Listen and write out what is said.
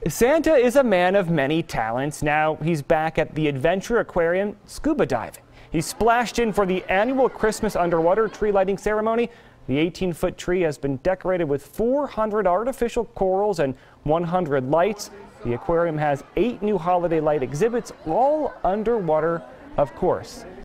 Santa is a man of many talents. Now he's back at the Adventure Aquarium scuba diving. He splashed in for the annual Christmas underwater tree lighting ceremony. The 18-foot tree has been decorated with 400 artificial corals and 100 lights. The aquarium has 8 new holiday light exhibits, all underwater, of course.